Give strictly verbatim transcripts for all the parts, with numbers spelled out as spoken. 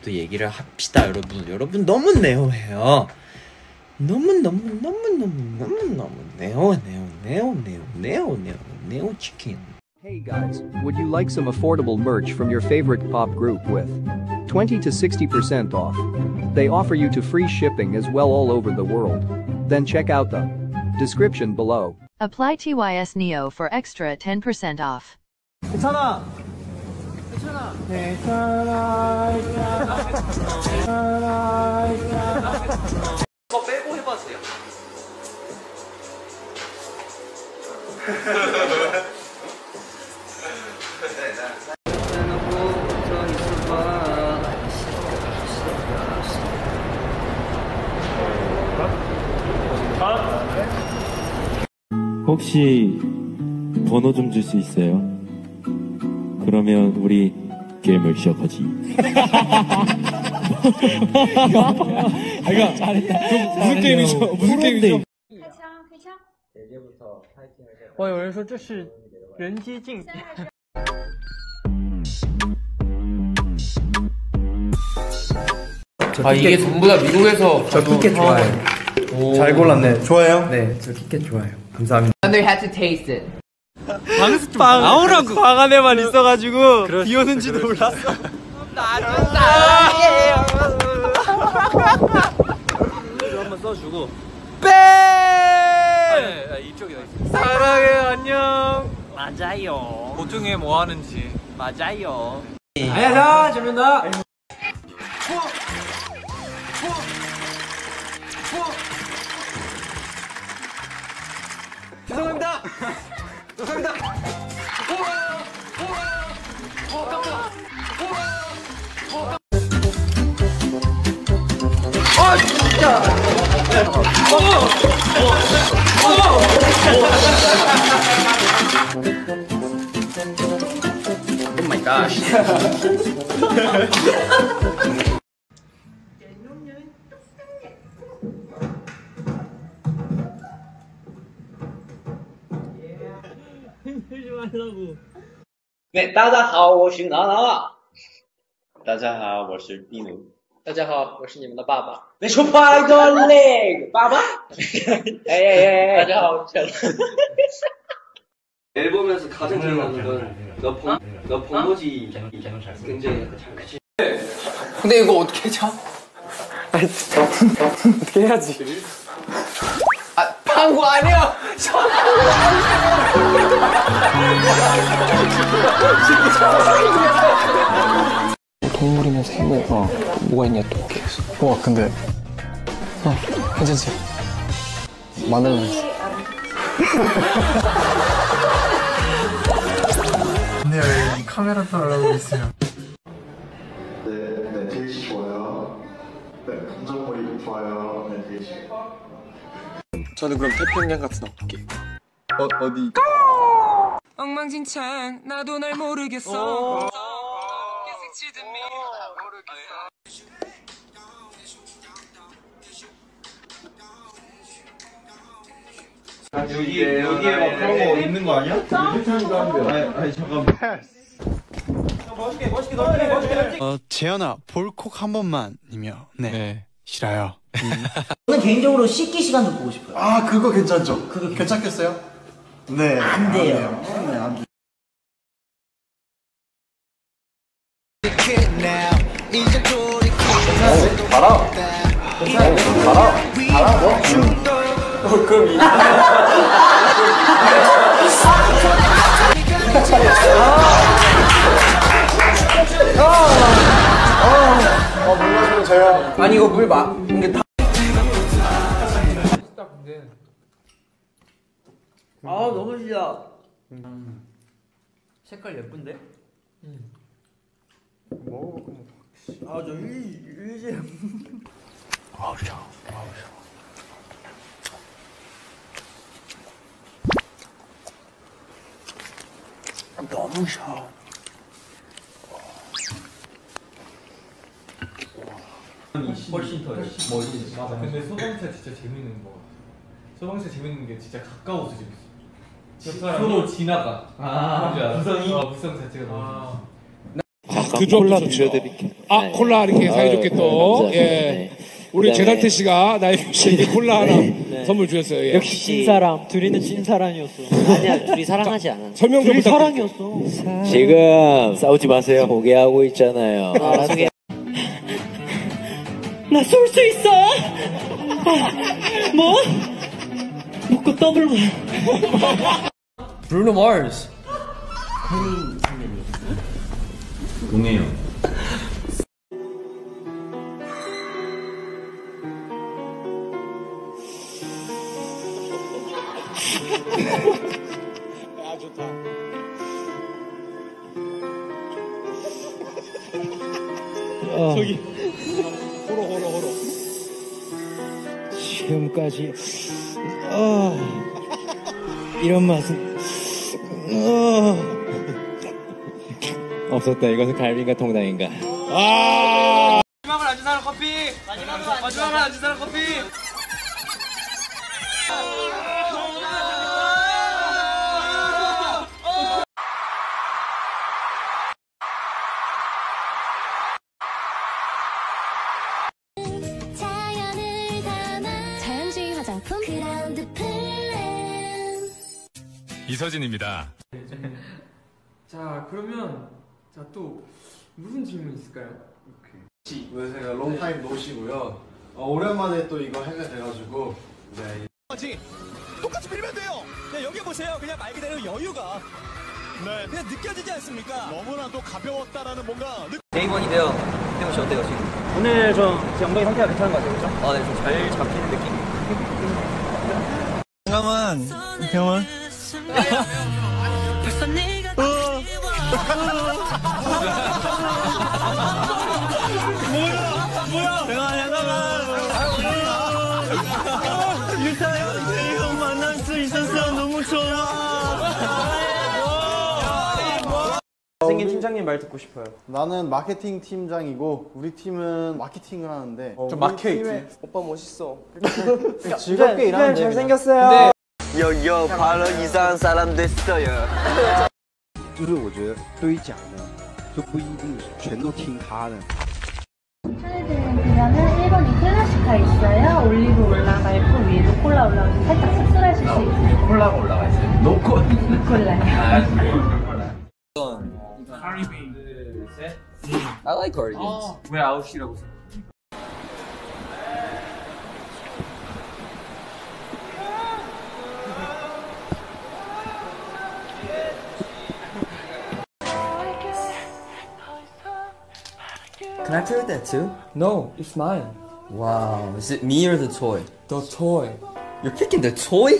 또 얘기를 합시다. 여러분 여러분 너무 네오해요. 너무 너무 너무 너무 너무 너무 네오 네오 네오 네오 네오 네오 네오 치킨. Hey guys, would you like some affordable merch from your favorite pop group with twenty to sixty percent off? They offer you to free shipping as well all over the world. Then check out the description below. Apply T Y S Neo for extra ten percent off. 괜찮아. 괜찮아. 괜찮아. 괜찮아. 더 빼고 해봐세요. 혹시 번호 좀 줄 수 있어요? 그러면 우리 게임을 시작하지. 아이가 잘했다. 무슨 게임이죠? 무슨 게임이죠? 姐姐不错，拍进来。我有人说这是人机竞技。 아 이게 전부 다 미국에서 저 키캣 좋아해요. 오. 잘 골랐네. 좋아요? 네, 저 키캣 좋아해요. 감사합니다. And they had to taste it. 방방 나오라고 방 안에만 있어가지고 비 오는지도 몰랐어. 나도 나예요. 한번 써주고 빼. 이쪽이다. 사랑해 안녕. 맞아요. 보통에 뭐 하는지 맞아요. 아야 자 재밌다. 죄송합니다. 죄송합니다. 아 진짜. Oh my gosh. 네, 大家好，我是娜娜。 大家好，我是壁奴。 大家好，我是你们的爸爸。 Let's fight the leg， 爸爸。哎哎哎，大家好，我是 앨범에서 가장 기억나는 건 너 본, 너 본거지 굉장히 그치? 근데 이거 어떻게 쳐? 아니, 어떻게 해야지? 아, 방구 아니야! 동물이면 생물. 어. 뭐가 있냐 또. 와 근데. 어 괜찮지? 마늘로 했어. 근데 왜 카메라 따라가고 있어요? 네, 네, 제이씨 좋아요. 네, 감정머리 좋아요. 네, 제이씨. 저는 그럼 태평양 같은 어깨. 어 어디? 엉망진창 나도 날 모르겠어. 여기 여기에 막 그런 거 있는 거 아니야? 괜찮은가 한데. 아니, 아니 잠깐만. 멋있게 멋있게 멋있게 멋있게. 어 재현아 볼콕 한 번만이며 네, 네. 싫어요. 저는 개인적으로 씻기 시간 좀 보고 싶어요. 아 그거 괜찮죠? 그거 괜찮겠어요? 네. 안 돼요. 네, 안 돼요. 어, 달아. 달아. 달아 너. 어, 그럼 이. 아, 물 마시면 제가. 아니 이거 물 막 이게 다. 아 너무 싫어. 음. 색깔 예쁜데? 음. 먹어보고. 아저 일지. 아우 샤. 아우 샤. 너무 샤. 훨씬 더 멋있어. 맞아. 근데 소방차 진짜 재밌는 거 같아. 소방차 재밌는 게 진짜 가까워서 재밌어. 서로 지나가. 아, 부성이? 어, 부성 자체가 너무 재밌어. 그 조합도 좋죠. 아 네. 콜라 이렇게 사이좋게 아유, 또 네, 예. 네. 우리 그다음에- 제달태 씨가 나이프 씨에게 콜라 하나 네. 선물 주셨어요. 예. 역시 찐사랑. 둘이는 찐사랑이었어. 아니야, 둘이 사랑하지 않아. 설명 좀 둘이 부탁드릴게요. 사랑이었어. 지금 싸우지 마세요. 소개하고 있잖아요. 알았어. 나 쏠 수 있어? 뭐? 먹고 더블 뭐? Bruno Mars. 동해요. 아 좋다. 어. 저기 호러 호러 호러. 지금까지 어, 이런 맛은 어. 없었다. 이것은 갈비인가 통닭인가. 아. 마지막으로 앉은 사람 커피. 마지막으로 마지막으로 앉은 사람 커피. 자연주의 화장품 그라운드 플랜. 이서진입니다. 자 그러면 자 또 무슨 질문 있을까요? 네, 제가 롱타임 노시고요. 어, 오랜만에 또 이거 하게 돼가지고 네. 똑같이 빌리면 돼요. 네, 여기 보세요. 그냥 말 그대로 여유가 네, 그냥 느껴지지 않습니까? 너무나도 가벼웠다라는 뭔가 느... 데이원인데요. 태훈 씨 어때요 지금? 오늘 좀 엉덩이 상태가 괜찮은 것 같아요, 그렇죠? 아, 네, 좀 잘 잡히는 느낌. 잠깐만, 병원. 뭐야, 뭐야? 잠깐만. 유타요, 이거 만날 수 있어서 너무 좋아. 생긴 팀장님 말 듣고 싶어요. 나는 마케팅 팀장이고 우리 팀은 마케팅을 하는데 어, 좀 우리 막혀 있지. 팀에- 오빠 멋있어. 즐겁게 일하면 돼. 잘생겼어요. 네. 요요 바로 이상한 사람 됐어요. 就是我觉得对于讲呢，就不一定全都听他的。 그러면 일 번 이클래식카 있어요. 올리브 올라가 있고 위에 루꼴라 올라가서 살짝 씁쓸하실 수 있어요. 콜라가 올라가 있어요. 노콜. 루꼴라요. I like cardigans. 왜 아웃이라고 생각해? Can I play with that too? No, it's mine. Wow, is it me or the toy? The toy. You're picking the toy?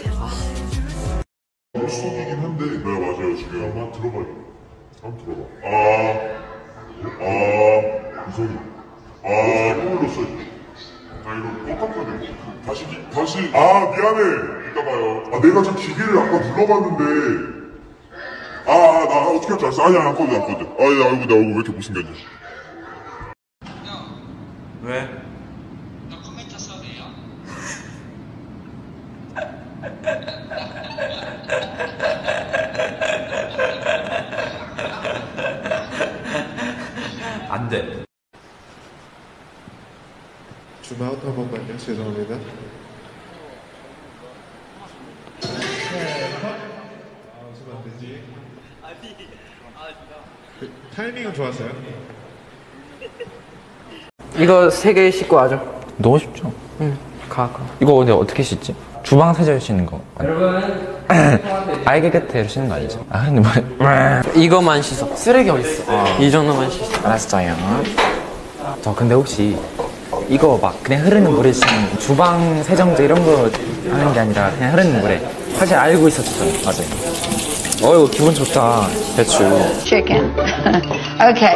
수학이긴 한데 네 맞아요. 지금 한번 들어봐요. 한번 들어봐. 아, 아, 이선이. 아, 이걸로 써. 아 이거 똑같아야 돼. 다시 기- 다시. 아 미안해. 이따 봐요. 아 내가 저 기계를 아까 눌러봤는데. 아, 아, 나 어떻게 할지 알았어. 아니야, 안 꺼져, 안 꺼져. 아, 야, 얼굴, 내 얼굴 왜 이렇게 못생겼냐. 왜? 너 컴퓨터 써도요? 안 돼. 줌아웃 한 번만요. 죄송합니다. 타이밍은 좋았어요. 이거 세 개 씻고 와줘. 너무 쉽죠? 응, 가, 가. 이거 근데 어떻게 씻지? 주방 세제로 씻는 거. 여러분. 알게 끝에 씻는 거 아니죠? 아 근데 뭐. 이거만 씻어. 쓰레기 어딨어? 이 정도만 씻어. 알았어요. 저 근데 혹시 이거 막 그냥 흐르는 물에 씻는 주방 세정제 이런 거 하는 게 아니라 그냥 흐르는 물에. 사실 알고 있었죠. 맞아요. 어이구 기분 좋다. 배추. Chicken. Okay.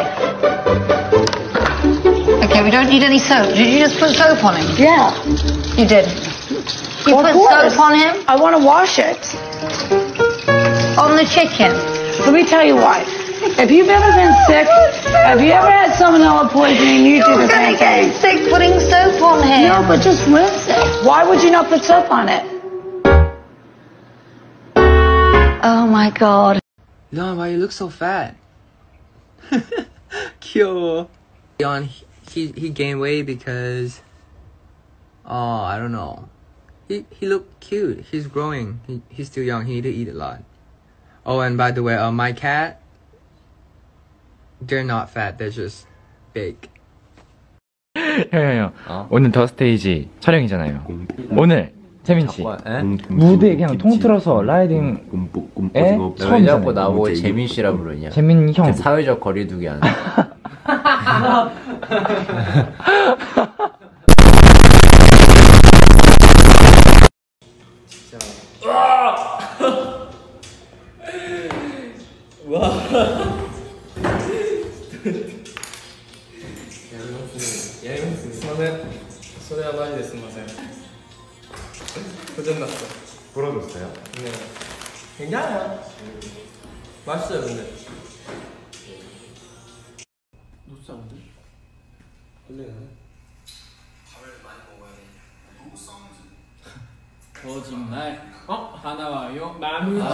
Okay, we don't need any soap. Did you just put soap on him? Yeah. You did. You Of put course. soap on him? I want to wash it. On the chicken. Let me tell you why. If you've ever been sick, have you ever had salmonella poisoning, you do the same thing. Sick putting soap on him. No, but just rinse it. Why would you not put soap on it? Oh my god. Leon, why you look so fat? 귀여워. On he he gained weight because oh I don't know. He he looked cute. He's growing. He he's still young. He need to eat a lot. Oh, and by the way, uh, my cat. They're not fat. They're just big. 형형형 어? 오늘 더 스테이지 촬영이잖아요. 오늘 재민 씨 무대 그냥 통틀어서 라이딩에 왜 자꾸 나보고 재민 씨라 부르냐? 재민 형 사회적 거리두기 안 해. 고장났어. 부러졌어요? 네. 괜찮아요. 맛있어요, 근데. 노사운드? 원래는 밥을 많이 먹어야 돼. 노사운드. 거짓말. 어? 하나 와요. 남자.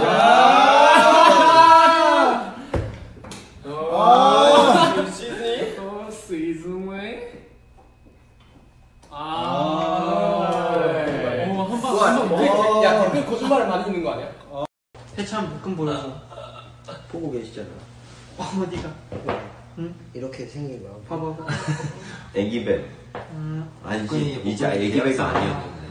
아. 유진이. 또 시즌웨이. 아. 야, 댓글 거짓말을 많이 있는 거 아니야? 어. 해찬 볶음 보여줘. 보고 계시잖아. 어, 어디가? 응? 이렇게 생긴 거야. 봐봐. 애기배. 음. 아니지, 이제 애기배가 아니었는데.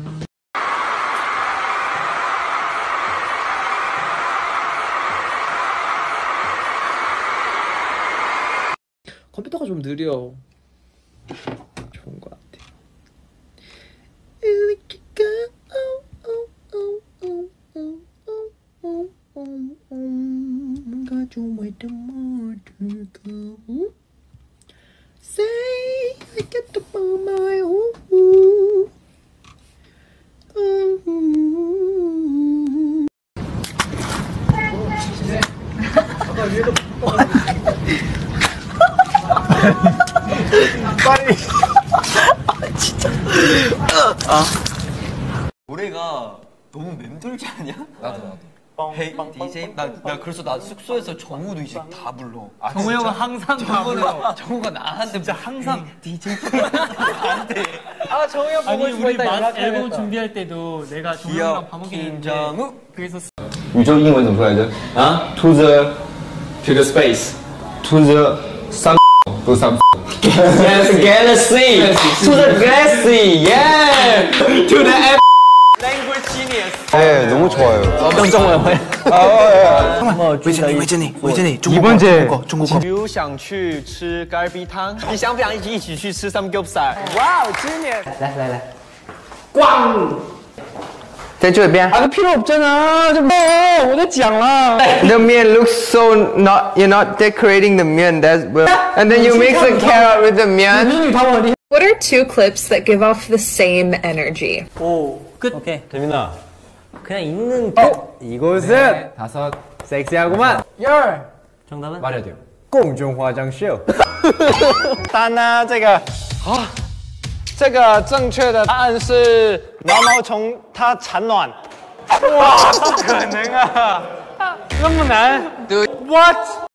컴퓨터가 좀 느려. 좋은 것 같아. Say I get to burn my own. 빨리. 아 진짜. 아. 노래가 너무 맴돌지 않냐? 나도 나도. 헤이 디제이 나, 나 그래서 나 숙소에서 정우도 이제 다 불러. 아, 정우 형은 항상 다 불러. 정우가 나한테 진짜 항상 디제이 나한테. 아 정우 형 보고 아니 우리 막 앨범 준비할 때도 내가 정우 형이랑 밥 먹겠는데 김정우 그래서 宇宙英文怎么说来着？啊 ？To the to the space to the some 不是 some Yes, galaxy to the galaxy, yeah. to the M Language genius. 네, 너무 좋아요. 정정원. 아, 维珍妮，维珍妮，维珍妮，中国中国中国。比如想去吃咖喱汤，你想不想一起一起去吃 samgyeopsal？ 哇哦 ，genius！ 来来来，咣！在这边。啊，필요 없잖아，这我都讲了。The 面 looks so not you're not decorating the 面 that's well, and then you mix the carrot with the 面。 What are two clips that give off the same energy? 오, 끝. 오케이. 재민아. 그냥 있는 어? 이곳은 네. 다섯 섹시하구만. 열. 정답은? 말해야 돼요. 公众化妆秀。当然，这个啊，这个正确的答案是毛毛虫它产卵。哇，不可能啊，那么难。What？